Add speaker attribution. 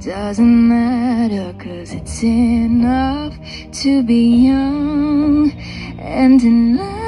Speaker 1: doesn't matter, 'cause it's enough to be young and in love.